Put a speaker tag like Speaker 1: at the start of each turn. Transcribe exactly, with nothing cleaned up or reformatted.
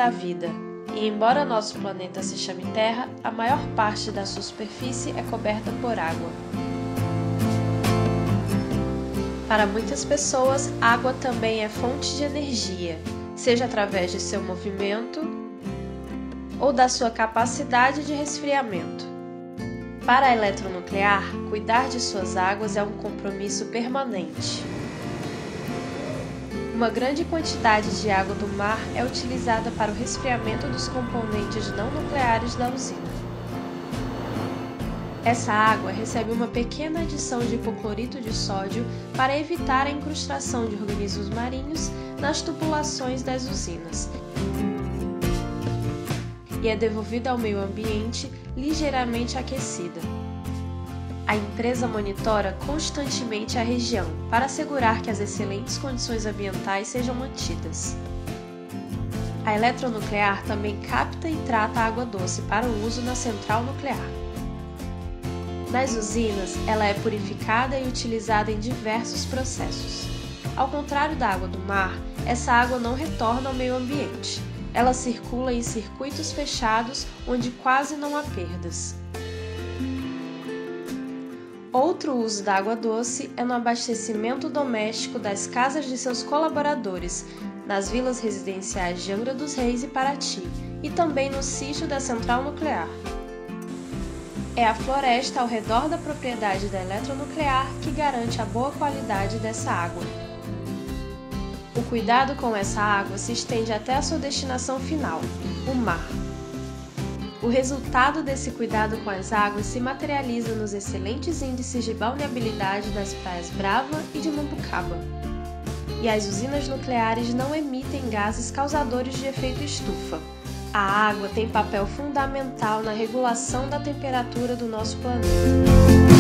Speaker 1: da vida, e embora nosso planeta se chame Terra, a maior parte da sua superfície é coberta por água. Para muitas pessoas, água também é fonte de energia, seja através de seu movimento ou da sua capacidade de resfriamento. Para a eletronuclear, cuidar de suas águas é um compromisso permanente. Uma grande quantidade de água do mar é utilizada para o resfriamento dos componentes não nucleares da usina. Essa água recebe uma pequena adição de hipoclorito de sódio para evitar a incrustação de organismos marinhos nas tubulações das usinas e é devolvida ao meio ambiente ligeiramente aquecida. A empresa monitora constantemente a região para assegurar que as excelentes condições ambientais sejam mantidas. A eletronuclear também capta e trata a água doce para o uso na central nuclear. Nas usinas, ela é purificada e utilizada em diversos processos. Ao contrário da água do mar, essa água não retorna ao meio ambiente. Ela circula em circuitos fechados onde quase não há perdas. Outro uso da água doce é no abastecimento doméstico das casas de seus colaboradores, nas vilas residenciais de Angra dos Reis e Paraty, e também no sítio da central nuclear. É a floresta ao redor da propriedade da eletronuclear que garante a boa qualidade dessa água. O cuidado com essa água se estende até a sua destinação final, o mar. O resultado desse cuidado com as águas se materializa nos excelentes índices de balneabilidade das praias Brava e de Mambucaba. E as usinas nucleares não emitem gases causadores de efeito estufa. A água tem papel fundamental na regulação da temperatura do nosso planeta.